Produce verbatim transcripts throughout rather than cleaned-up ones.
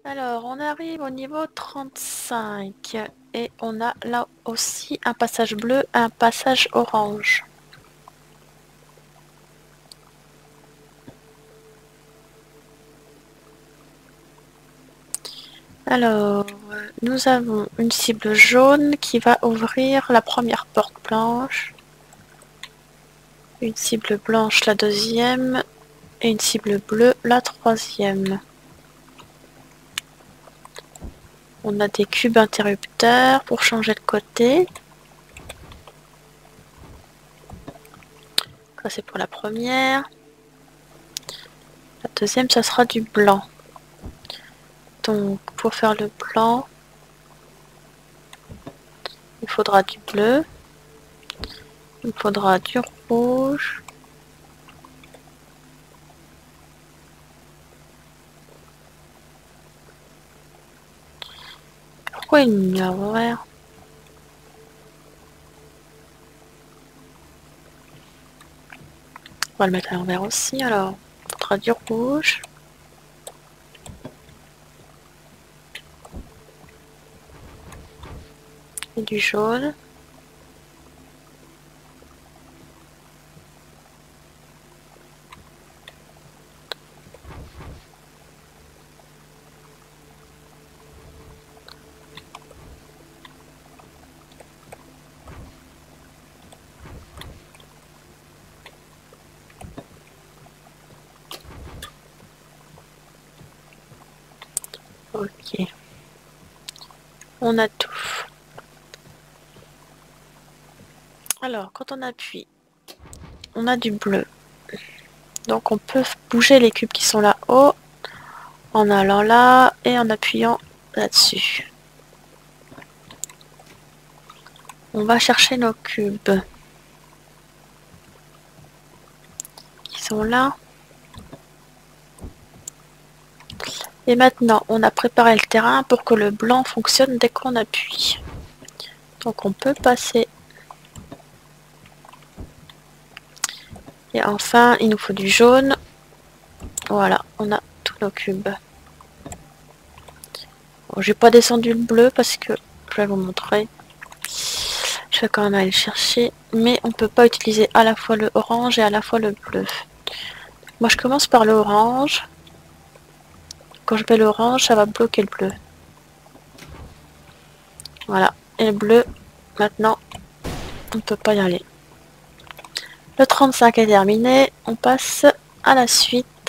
Alors, on arrive au niveau trente-cinq et on a là aussi un passage bleu, un passage orange. Alors, nous avons une cible jaune qui va ouvrir la première porte blanche, une cible blanche la deuxième et une cible bleue la troisième. On a des cubes interrupteurs pour changer de côté. Ça c'est pour la première. La deuxième, ça sera du blanc. Donc pour faire le blanc, il faudra du bleu, il faudra du rouge, pourquoi il me met à l'envers? On va le mettre à l'envers aussi, alors il faudra du rouge. Et du jaune. Ok. On a tout. Alors, quand on appuie, on a du bleu. Donc on peut bouger les cubes qui sont là-haut en allant là et en appuyant là-dessus. On va chercher nos cubes qui sont là. Et maintenant, on a préparé le terrain pour que le blanc fonctionne dès qu'on appuie. Donc on peut passer. Et enfin, il nous faut du jaune. Voilà, on a tous nos cubes. Bon, j'ai pas descendu le bleu parce que je vais vous montrer. Je vais quand même aller le chercher. Mais on peut pas utiliser à la fois le orange et à la fois le bleu. Moi je commence par l'orange. Quand je mets l'orange, ça va bloquer le bleu. Voilà. Et le bleu, maintenant, on ne peut pas y aller. Le trente-cinq est terminé. On passe à la suite.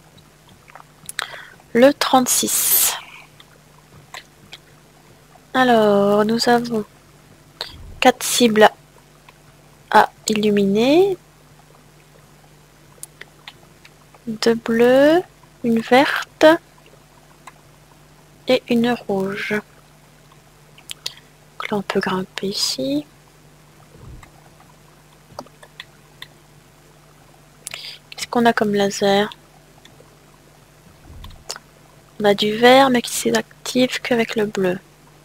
Le trente-six. Alors, nous avons quatre cibles à illuminer. Deux bleues, une verte et une rouge. Donc là, on peut grimper ici. Qu'est-ce qu'on a comme laser? On a du vert, mais qui s'active qu'avec le bleu.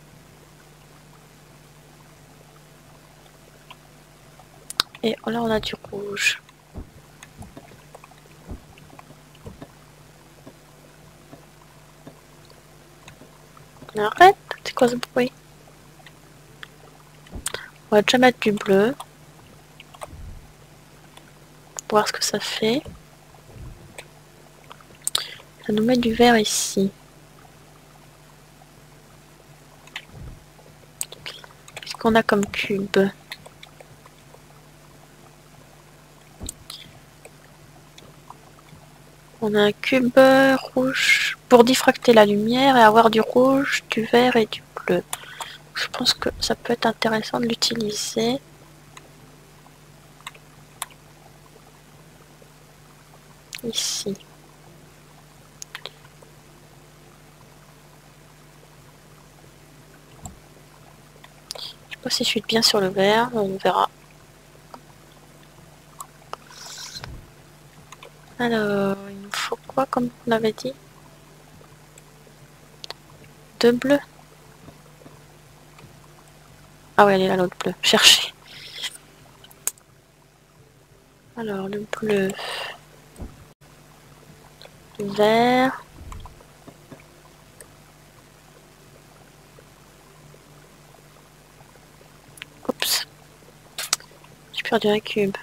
Et là, on a du rouge. Arrête, c'est quoi ce bruit? On va déjà mettre du bleu. Pour voir ce que ça fait. Ça nous met du vert ici. Qu'est-ce qu'on a comme cube? On a un cube rouge pour diffracter la lumière et avoir du rouge, du vert et du bleu. Je pense que ça peut être intéressant de l'utiliser. Ici. Je sais pas si je suis bien sur le vert, on verra. Alors, il nous faut quoi comme on avait dit? Deux bleus. Ah ouais, elle est là l'autre bleu. Cherchez. Alors, le bleu. Le vert. perdu un cube.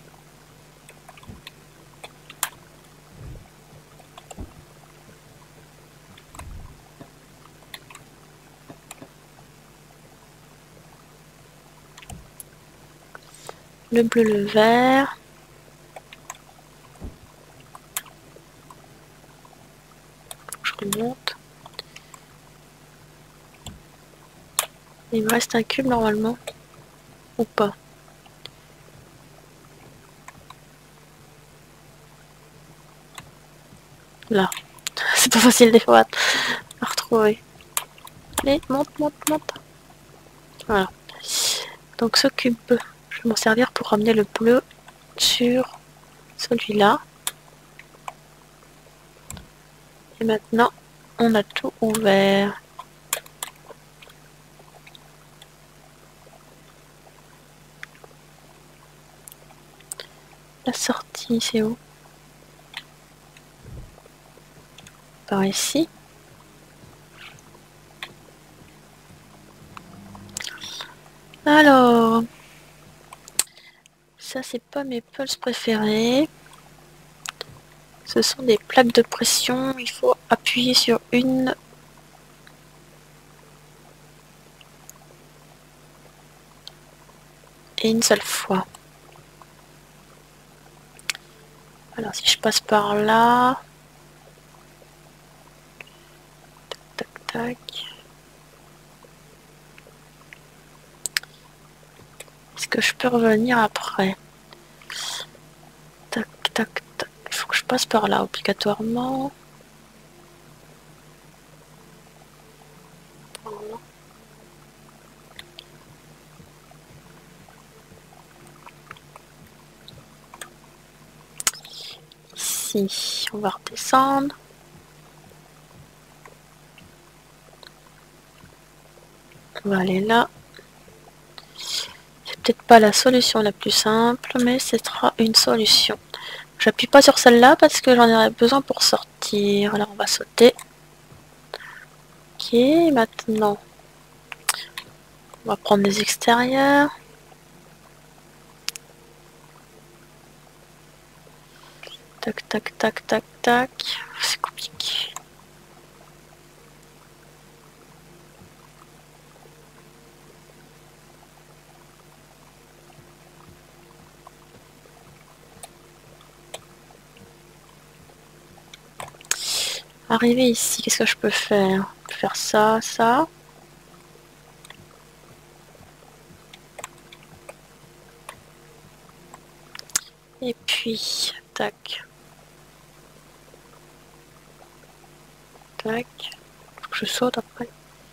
Le bleu, le vert. Je remonte. Il me reste un cube normalement. Ou pas. Là. C'est pas facile des fois à retrouver. Allez, monte, monte, monte. Voilà. Donc ce cube, je vais m'en servir pour ramener le bleu sur celui-là. Et maintenant, on a tout ouvert. La sortie, c'est où? Par ici. Alors, ça c'est pas mes pulses préférés. Ce sont des plaques de pression. Il faut appuyer sur une et une seule fois. Alors si je passe par là, tac tac tac. Est-ce que je peux revenir après? Tac tac tac. Il faut que je passe par là obligatoirement. Ici, on va redescendre. On va aller là. C'est peut-être pas la solution la plus simple, mais ce sera une solution. J'appuie pas sur celle-là parce que j'en aurai besoin pour sortir. Alors on va sauter. Ok, maintenant on va prendre les extérieurs. Tac tac tac tac tac. C'est compliqué. Arriver ici, qu'est-ce que je peux faire? Je peux faire ça, ça. Et puis, tac. Tac. Faut que je saute après.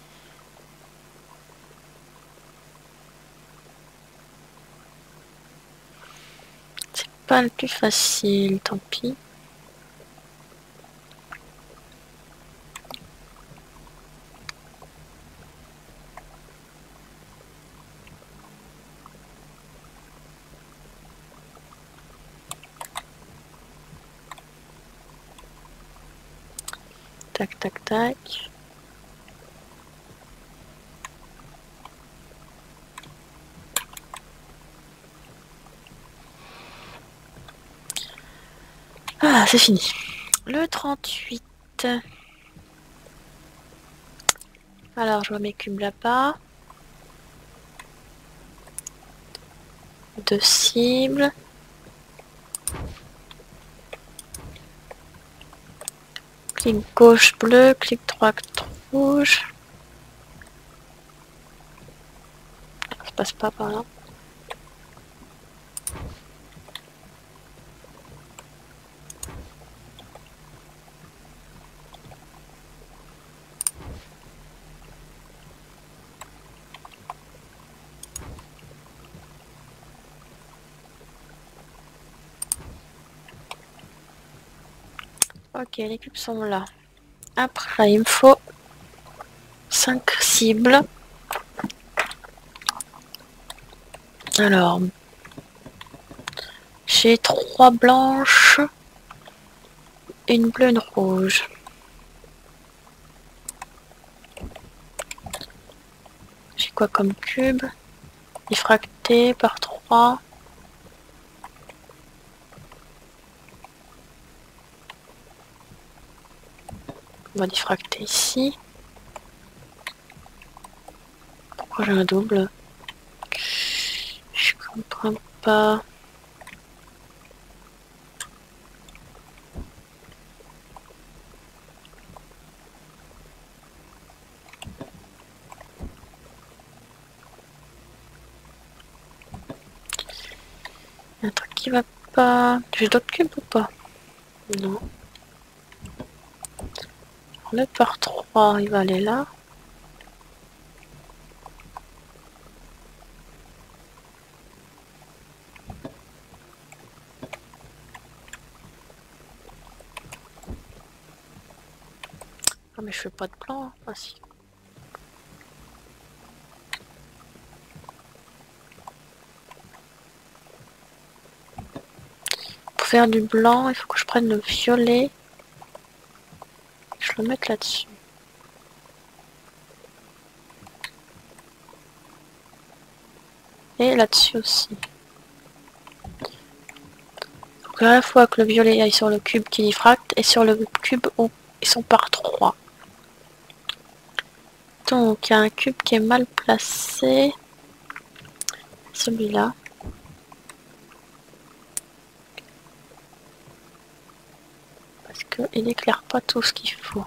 C'est pas le plus facile, tant pis. Tac, tac, tac. Ah, c'est fini. Le trente-huit. Alors, je vois mes cubes là-bas. Deux cibles. Clic gauche bleu, clic droite rouge. Ça passe pas par là. Ok, les cubes sont là. Après, il me faut cinq cibles. Alors, j'ai trois blanches, une bleue, une rouge. J'ai quoi comme cube? Diffracté par trois. On va diffracter ici. Pourquoi j'ai un double? Je comprends pas. Un truc qui va pas. J'ai d'autres cubes ou pas? Non. Le par trois, il va aller là. Ah mais je fais pas de plan. Hein. Ah si. Pour faire du blanc, il faut que je prenne le violet. Je le mette là-dessus. Et là-dessus aussi. Faut que à la fois que le violet aille sur le cube qui diffracte et sur le cube où ils sont par trois. Donc il y a un cube qui est mal placé. Celui-là. Parce qu'il éclaire pas tout ce qu'il faut.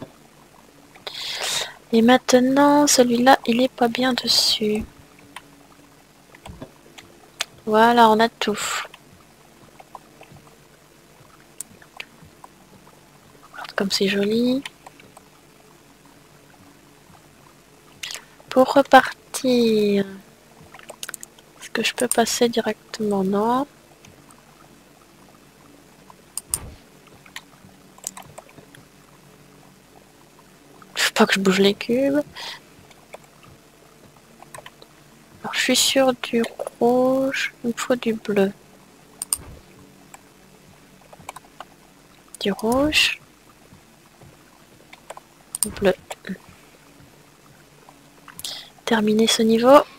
Et maintenant, celui-là, il est pas bien dessus. Voilà, on a tout. Regarde comme c'est joli. Pour repartir, est-ce que je peux passer directement? Non. Faut pas que je bouge les cubes. Alors je suis sur du rouge, il me faut du bleu. Du rouge. Bleu. Terminer ce niveau.